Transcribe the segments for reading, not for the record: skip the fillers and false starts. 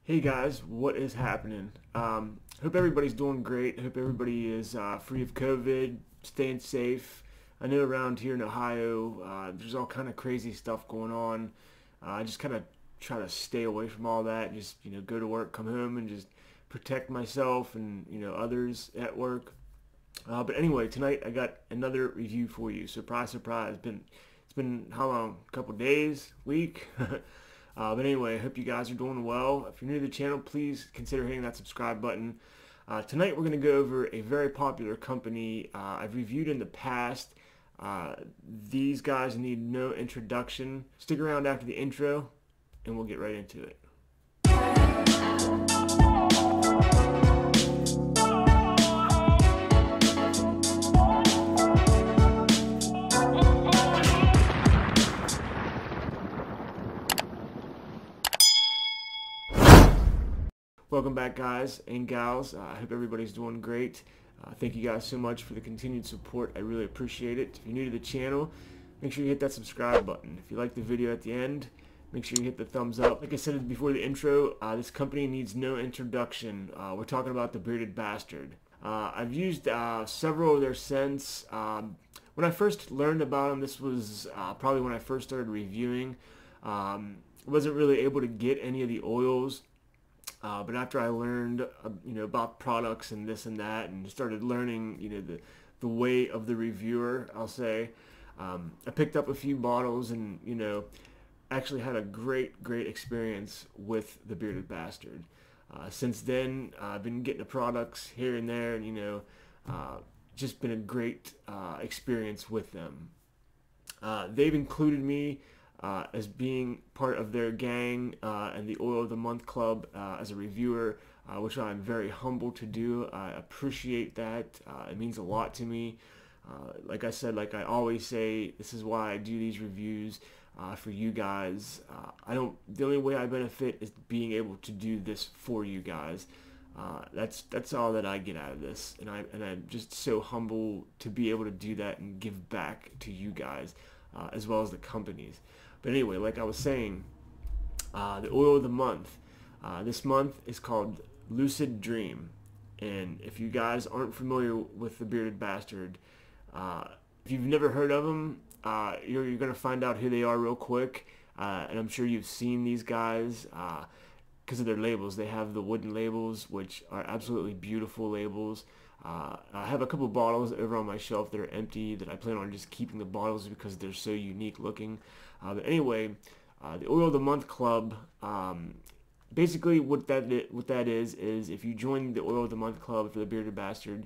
Hey guys, what is happening? Hope everybody's doing great. Hope everybody is free of COVID, staying safe. I know around here in Ohio, there's all kind of crazy stuff going on. I just kind of try to stay away from all that. Just go to work, come home, and just protect myself and others at work. But anyway, tonight I got another review for you. Surprise, surprise. It's been how long? A couple days, week. But anyway, I hope you guys are doing well. If you're new to the channel, please consider hitting that subscribe button. Tonight we're going to go over a very popular company I've reviewed in the past. These guys need no introduction. Stick around after the intro and we'll get right into it. Welcome back, guys and gals. I hope everybody's doing great. Thank you guys so much for the continued support. I really appreciate it. If you're new to the channel, make sure you hit that subscribe button. If you like the video at the end, make sure you hit the thumbs up. Like I said before the intro, this company needs no introduction. We're talking about the Bearded Bastard. I've used several of their scents. When I first learned about them, this was probably when I first started reviewing. Wasn't really able to get any of the oils. But after I learned, about products and this and that, and started learning, the way of the reviewer, I'll say, I picked up a few bottles and, actually had a great experience with the Bearded Bastard. Since then, I've been getting the products here and there, and, just been a great experience with them. They've included me as being part of their gang and the Oil of the Month Club as a reviewer, which I'm very humbled to do. I appreciate that. It means a lot to me. Like I said, like I always say, this is why I do these reviews for you guys. The only way I benefit is being able to do this for you guys. That's all that I get out of this, and I'm just so humble to be able to do that and give back to you guys as well as the companies. But anyway, like I was saying, the oil of the month. This month is called Lucid Dream. And if you guys aren't familiar with the Bearded Bastard, if you've never heard of them, you're going to find out who they are real quick. And I'm sure you've seen these guys because of their labels. They have the wooden labels, which are absolutely beautiful labels. I have a couple bottles over on my shelf that are empty that I plan on just keeping the bottles because they're so unique looking. But anyway, the Oil of the Month Club, basically what that is if you join the Oil of the Month Club for the Bearded Bastard,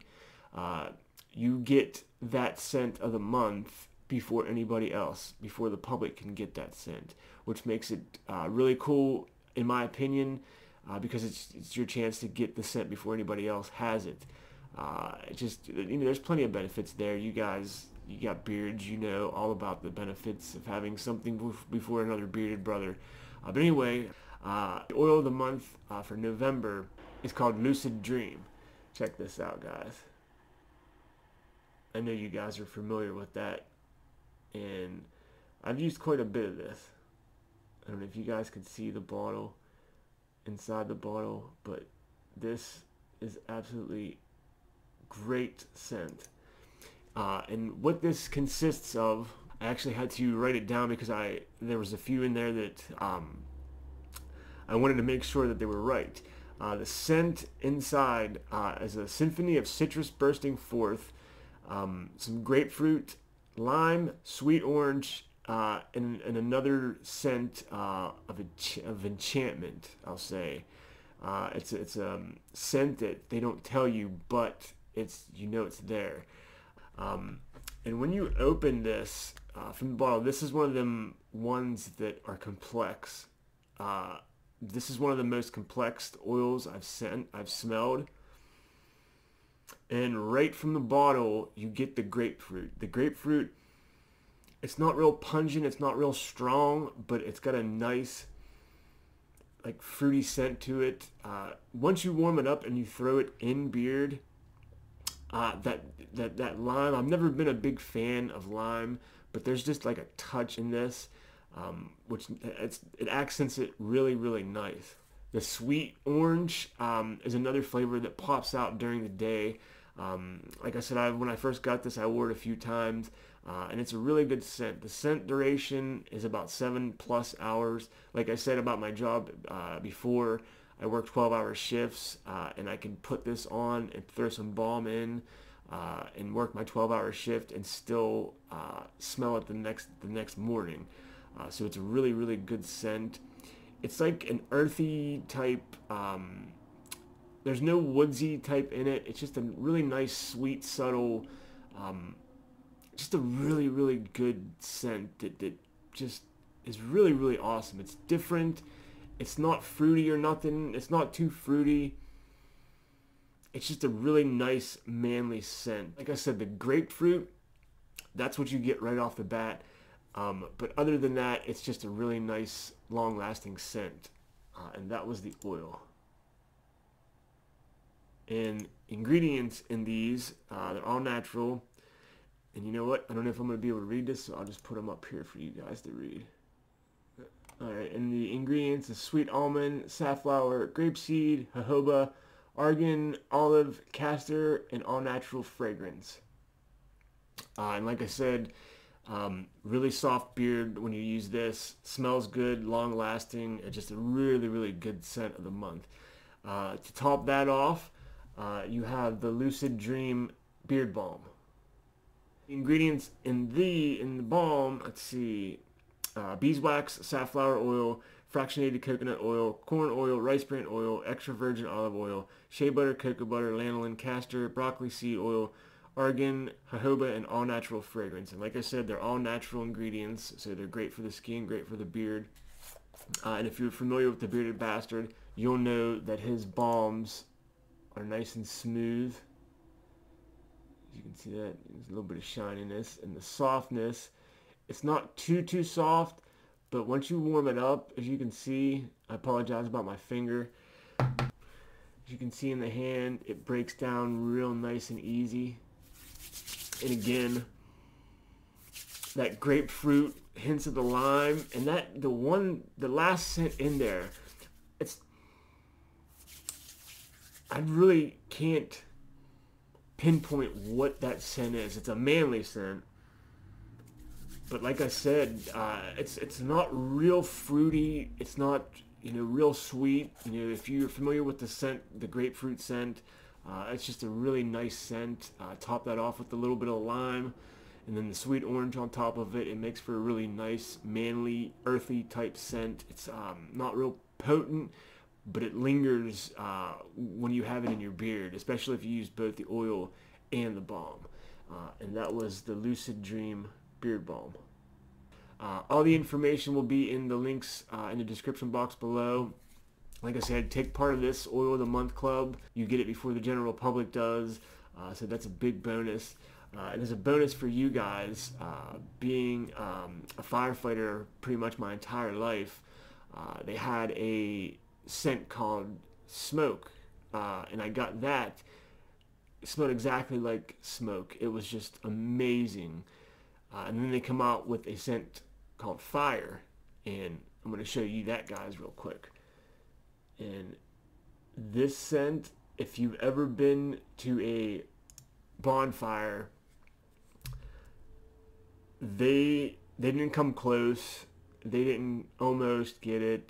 you get that scent of the month before anybody else, before the public can get that scent, which makes it really cool in my opinion, because it's your chance to get the scent before anybody else has it. There's plenty of benefits there. You guys, you got beards, all about the benefits of having something before another bearded brother. But anyway, the oil of the month for November is called Lucid Dream. Check this out, guys. I know you guys are familiar with that, and I've used quite a bit of this. I don't know if you guys can see the bottle, inside the bottle, but this is absolutely great scent. And what this consists of, I actually had to write it down because there was a few in there that I wanted to make sure that they were right. The scent inside is a symphony of citrus bursting forth, some grapefruit, lime, sweet orange, and another scent of enchantment, I'll say. It's a scent that they don't tell you, but it's there. And when you open this from the bottle, this is one of them ones that are complex. This is one of the most complex oils I've smelled. And right from the bottle, you get the grapefruit. The grapefruit, it's not real pungent, it's not real strong, but it's got a nice, like, fruity scent to it. Once you warm it up and you throw it in beard, that lime, I've never been a big fan of lime, but there's just like a touch in this, which it accents it really nice. The sweet orange is another flavor that pops out during the day. Like I said, when I first got this, I wore it a few times, and it's a really good scent. The scent duration is about 7+ hours. Like I said about my job before, I work 12-hour shifts, and I can put this on and throw some balm in and work my 12-hour shift and still smell it the next morning. So it's a really, really good scent. It's like an earthy type. There's no woodsy type in it. It's just a really nice, sweet, subtle, just a really, really good scent that just is really, really awesome. It's different. It's not fruity or nothing. It's not too fruity. It's just a really nice, manly scent. Like I said, the grapefruit, that's what you get right off the bat. But other than that, it's just a really nice, long-lasting scent. And that was the oil. And ingredients in these, they're all natural. And you know what? I don't know if I'm going to be able to read this, so I'll just put them up here for you guys to read. Alright, and the ingredients is sweet almond, safflower, grapeseed, jojoba, argan, olive, castor, and all-natural fragrance. And like I said, really soft beard when you use this. Smells good, long-lasting, and just a really, really good scent of the month. To top that off, you have the Lucid Dream Beard Balm. Ingredients in the balm, let's see, beeswax, safflower oil, fractionated coconut oil, corn oil, rice bran oil, extra virgin olive oil, shea butter, cocoa butter, lanolin, castor, broccoli seed oil, argan, jojoba, and all natural fragrance. And like I said, they're all natural ingredients, so they're great for the skin, great for the beard. And if you're familiar with the Bearded Bastard, you'll know that his balms are nice and smooth. As you can see that, there's a little bit of shininess, and the softness, it's not too soft, but once you warm it up, as you can see, I apologize about my finger. As you can see in the hand, it breaks down real nice and easy. And again, that grapefruit, hints of the lime, and the last scent in there, I really can't pinpoint what that scent is. It's a manly scent, but like I said, it's not real fruity. It's not real sweet. If you're familiar with the scent, the grapefruit scent, it's just a really nice scent. Top that off with a little bit of lime, and then the sweet orange on top of it. It makes for a really nice, manly, earthy type scent. It's not real potent, but it lingers when you have it in your beard, especially if you use both the oil and the balm. And that was the Lucid Dream Beard Balm. All the information will be in the links in the description box below. Like I said, take part of this Oil of the Month Club. You get it before the general public does, so that's a big bonus. And as a bonus for you guys, being a firefighter pretty much my entire life, they had a scent called Smoke, and I got that. It smelled exactly like smoke. It was just amazing. And then they come out with a scent called Fire, and I'm going to show you that, guys, real quick. And this scent, if you've ever been to a bonfire, they didn't come close. They didn't almost get it.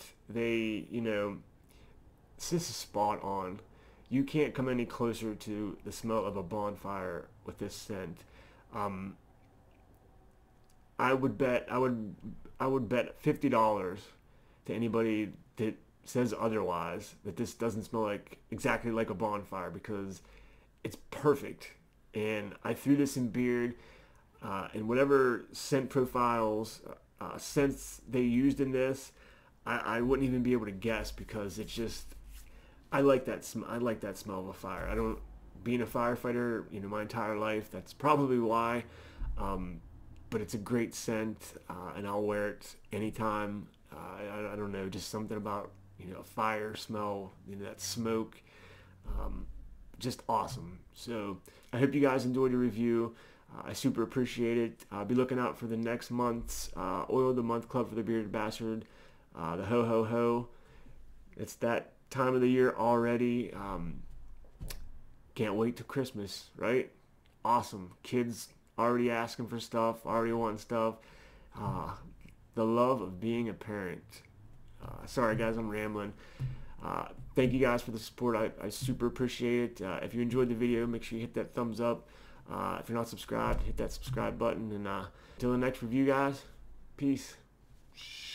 This is spot on. You can't come any closer to the smell of a bonfire with this scent. I would bet $50 to anybody that says otherwise that this doesn't smell exactly like a bonfire, because it's perfect. And I threw this in beard, and whatever scent profiles, scents they used in this, I wouldn't even be able to guess, because it's just, I like that smell of a fire. Being a firefighter, my entire life, that's probably why. But it's a great scent, and I'll wear it anytime. I don't know, just something about a fire smell, that smoke, just awesome. So I hope you guys enjoyed the review. I super appreciate it. Be looking out for the next month's Oil of the Month Club for the Bearded Bastard, the Ho Ho Ho. It's that time of the year already. Can't wait to Christmas, right? Awesome. Kids already asking for stuff, already wanting stuff. The love of being a parent. Sorry guys, I'm rambling. Thank you guys for the support. I super appreciate it. If you enjoyed the video, make sure you hit that thumbs up. If you're not subscribed, hit that subscribe button. And until the next review, guys, peace.